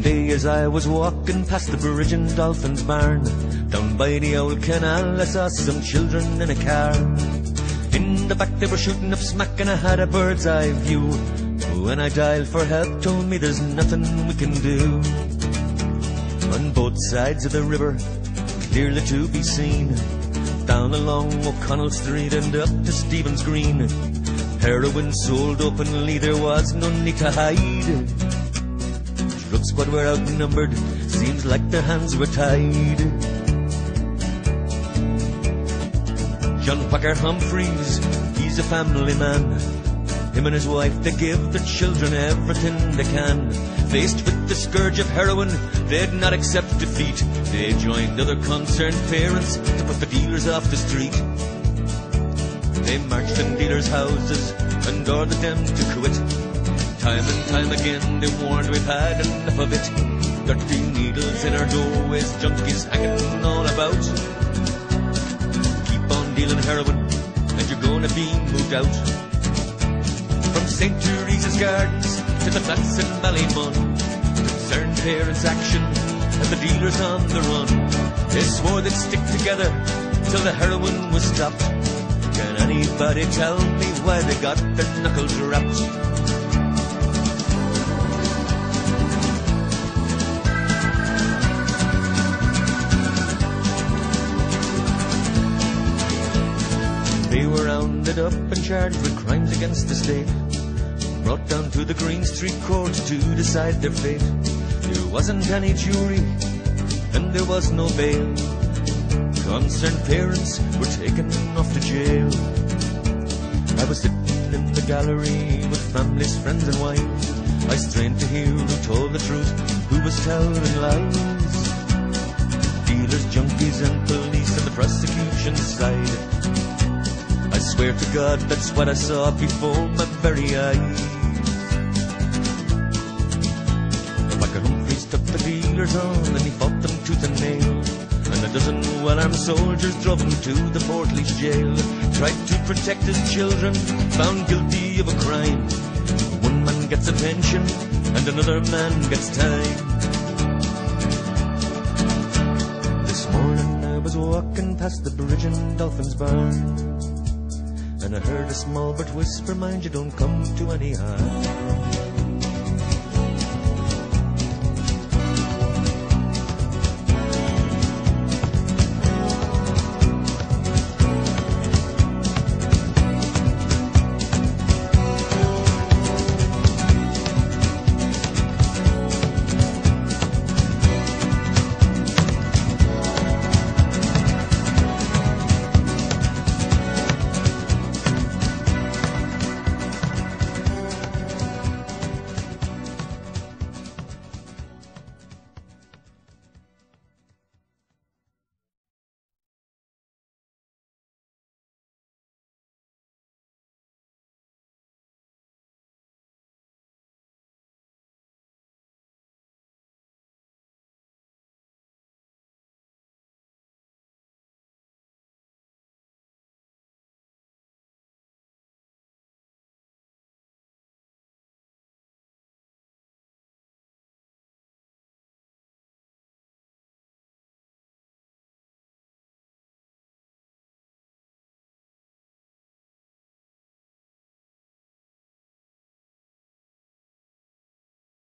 day as I was walking past the bridge in Dolphin's Barn, down by the old canal I saw some children in a car. In the back they were shooting up smack and I had a bird's eye view. When I dialed for help, told me there's nothing we can do. On both sides of the river, clearly to be seen, down along O'Connell Street and up to Stephen's Green, heroin sold openly, there was no need to hide. Drug squad were outnumbered, seems like their hands were tied. John Packer Humphries, he's a family man. Him and his wife, they give their children everything they can. Faced with the scourge of heroin, they'd not accept defeat. They joined other concerned parents to put the dealers off the street. They marched in dealers' houses and ordered them to quit. Time and time again they warned, we've had enough of it. Dirty needles in our doorways, junkies hanging all about. Keep on dealing heroin and you're gonna be moved out. From St. Teresa's Gardens to the flats in Ballymun, concerned parents' action and the dealers on the run. They swore they'd stick together till the heroin was stopped. Can anybody tell me why they got their knuckles wrapped? They were rounded up and charged with crimes against the state, brought down to the Green Street courts to decide their fate. There wasn't any jury and there was no bail. Concerned parents were taken off to jail. I was sitting in the gallery with families, friends and wives. I strained to hear who told the truth, who was telling lies. Dealers, junkies and police on the prosecution side. I swear to God that's what I saw before my very eyes. Packer Humphries took the dealers on and he fought them tooth and nail. And a dozen well-armed soldiers drove him to the portlaoise jail. Tried to protect his children, found guilty of a crime. One man gets a pension and another man gets time. This morning I was walking past the bridge in Dolphin's Barn, and I heard a small bird whisper, mind you don't come to any harm.